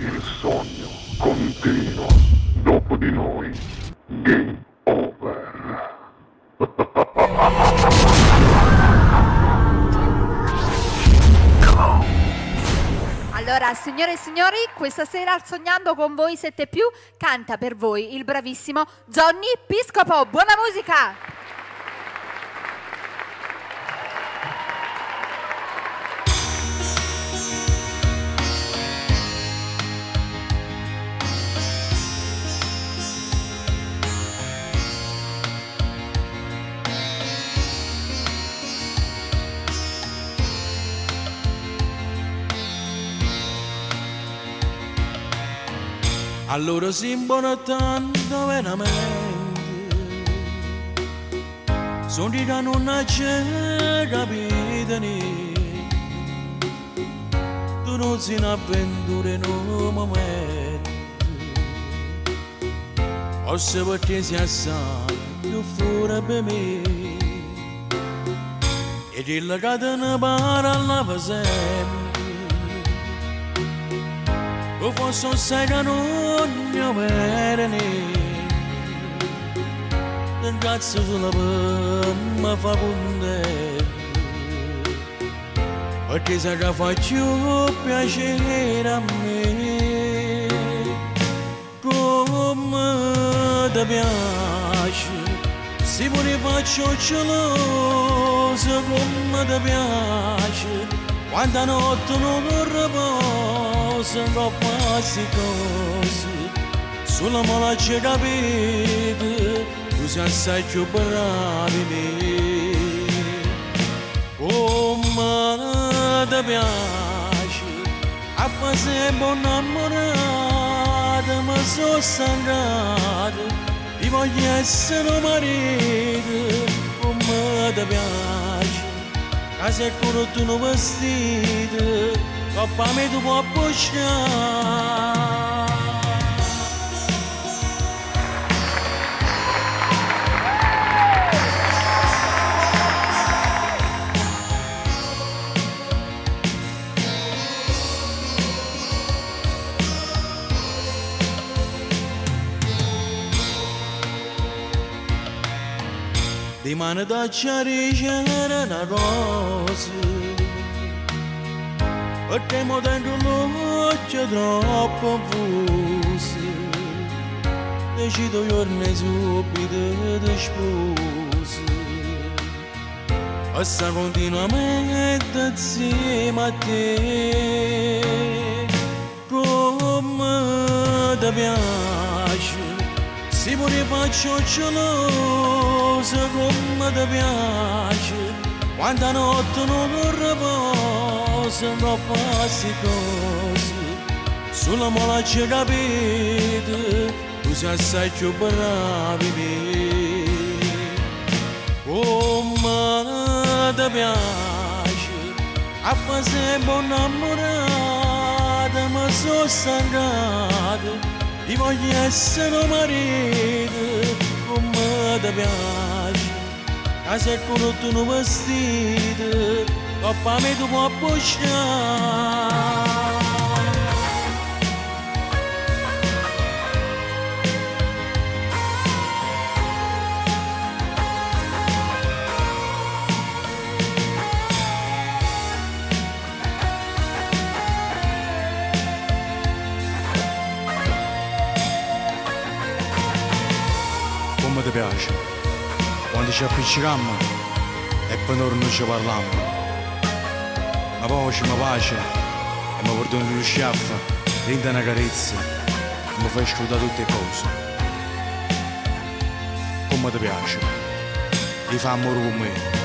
Il sogno continua. Dopo di noi, game over. Allora, signore e signori, questa sera al Sognando con voi 7+, canta per voi il bravissimo Johnny Piscopo. Buona musica! Allora si tanto veramente, sono di da non c'è capito niente, tu non sei un'avventura in un momento, forse perché si assai più fuori per me, e dirla che te ne parla per sempre. O forse un sai che non ne vede un cazzo sulla mi fa pundere perché sai che faccio piacere a me come ti piace se pure faccio geloso come ti piace quanta notte non riposo troppo si cose sulla mala c'è capito tu sei assai più bravo di me come ti piace a fare buon innamorato ma sono stancato ti voglio essere marito come ti piace se pure tu non vestito, coppa me tu puoi pushare. Di mano da c'era una rosa e temo dentro l'occhio troppo confuso decido giorni subito di sposo e sta continuamente insieme a te come ti piace se pure faccio geloso come ti piace quanta notte non riposo troppo si cose sulla mola c'è capito tu sei assai più bravo di me come ti piace a fare buon innamorato ma sono stancato ti voglio essere marito come ti piace a se pure tu non vestito coppa me tu puoi pushare come ti piace quando ci appiccichiamo e poi noi non ci parliamo ma poi ci mi pace e mi portano uno schiaffo rende una carezza e mi fai scrutare tutte le cose come ti piace ti fa amore con me